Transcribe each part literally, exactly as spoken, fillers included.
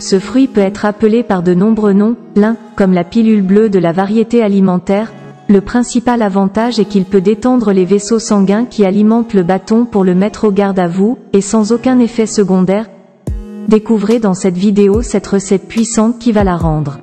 Ce fruit peut être appelé par de nombreux noms, l'un, comme la pilule bleue de la variété alimentaire. Le principal avantage est qu'il peut détendre les vaisseaux sanguins qui alimentent le bâton pour le mettre au garde à vous, et sans aucun effet secondaire. Découvrez dans cette vidéo cette recette puissante qui va la rendre.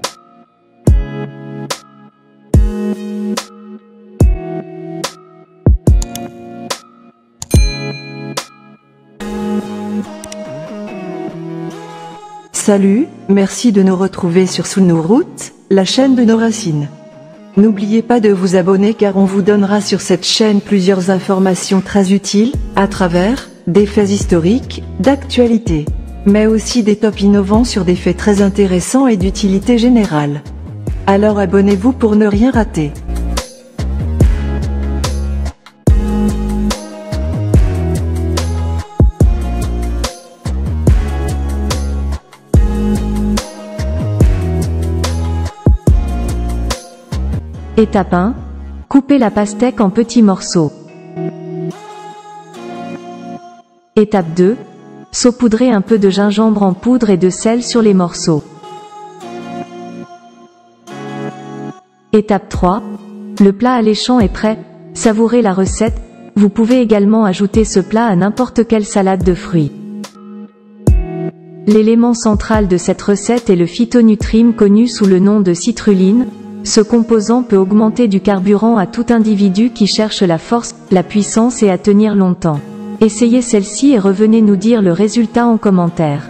Salut, merci de nous retrouver sur Sous nos routes, la chaîne de nos racines. N'oubliez pas de vous abonner car on vous donnera sur cette chaîne plusieurs informations très utiles, à travers des faits historiques, d'actualité, mais aussi des tops innovants sur des faits très intéressants et d'utilité générale. Alors abonnez-vous pour ne rien rater. Étape un. Coupez la pastèque en petits morceaux. Étape deux. Saupoudrez un peu de gingembre en poudre et de sel sur les morceaux. Étape trois. Le plat alléchant est prêt. Savourez la recette. Vous pouvez également ajouter ce plat à n'importe quelle salade de fruits. L'élément central de cette recette est le phytonutrim connu sous le nom de citrulline. Ce composant peut augmenter du carburant à tout individu qui cherche la force, la puissance et à tenir longtemps. Essayez celle-ci et revenez nous dire le résultat en commentaire.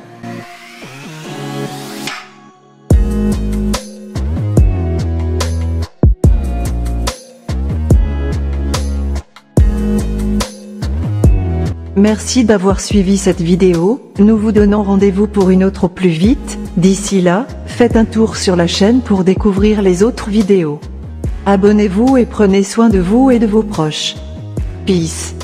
Merci d'avoir suivi cette vidéo, nous vous donnons rendez-vous pour une autre au plus vite. D'ici là, faites un tour sur la chaîne pour découvrir les autres vidéos. Abonnez-vous et prenez soin de vous et de vos proches. Peace.